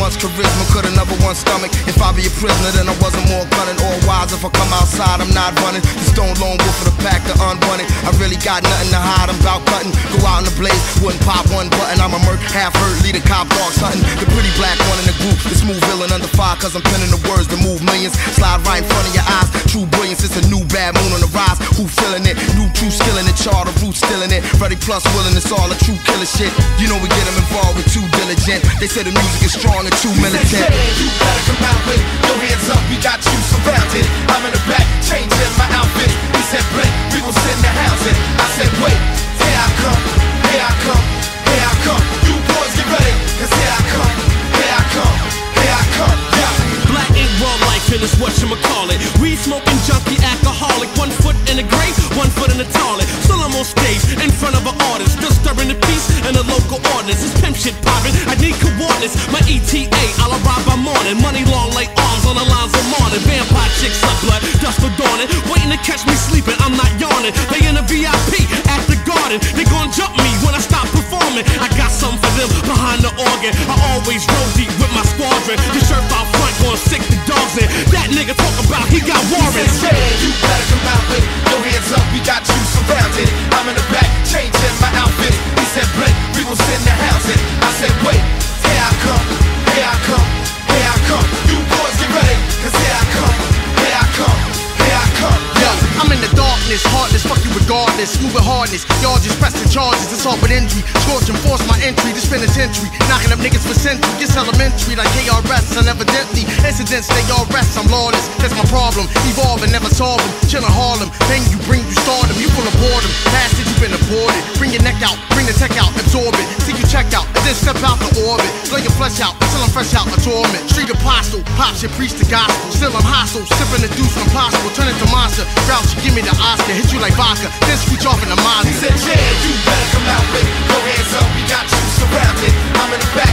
once charisma, could another one stomach. If I be a prisoner, then I wasn't more gunning. All wise, if I come outside, I'm not running. The stone lone wolf of the pack, the unwanted. I really got nothing to hide, I'm about cutting. Go out in the blaze, wouldn't pop one button. I'm a merc, half hurt, lead a cop, dog hunting. The pretty black one in the group, the smooth villain under fire, cause I'm penning the words to move millions. Slide right in front of your eyes, true brilliance, it's a new bad moon on the rise. Who feeling it? New true skill in it, char the roots still in it. Ready plus willing, it's all a true killer shit. You know we get them involved with too diligent. They say the music is strong and too militant. You better come out with your hands up, we got you surrounded. I'm in the back, changing my outfit. He said, Blake, we gon' sit in the house. And I said, wait, here I come, here I come, here I come. You boys get ready, cause here I come, here I come, here I come, yeah. Black ain't raw life and it's what you call it. Weed smoking junkie alcoholic. 1 foot in the grave, 1 foot in the toilet. Still I'm on stage in front of an artist, disturbing the peace and the local ordinance. It's pimp shit poppin', I need coordinates. My ETA, I'll arrive by morning. Money long like arms on the lines of morning. Vampire chicks suck blood, dust for dawning. Waiting to catch me sleeping, I'm not yawning. They in the VIP at the garden. They gon' jump me when I stop performing. I got something for them behind the organ. I always roll deep with my squadron. The shirt out front gon' sick the dogs in. That nigga talk about he got warrants. You better come out with your hands up, we got you surrounded. I'm in the back, changing my outfit. He said, Blake, we gon' sit in the house. And I said, wait, here I come, here I come, here I come. You boys get ready, cause here I come, here I come, here I come. Yo, I'm in the darkness, heartless, fuck you regardless. Moving hardness, y'all just pressing charges. It's all but injury, scorch and force my entry. This penitentiary, knocking up niggas for century. It's elementary like KRS, and evidently incidents they all rest. I'm lawless, that's my problem. Evolve and never solve them. Chillin' Harlem, then you bring you stardom. You full of boredom, bastard, you been aborted. Bring your neck out, bring the tech out, absorb it. See you check out, and then step out the orbit. Blow your flesh out until I'm fresh out a torment. Street apostle, pops and preach the gospel. Still I'm hostile, sipping the deuce from impossible. Turn it to monster, grouch, give me the Oscar. Hit you like vodka, then switch off in the Mazda. He said, yeah, you better come out with your hands up, we got you surrounded. I'm in the back.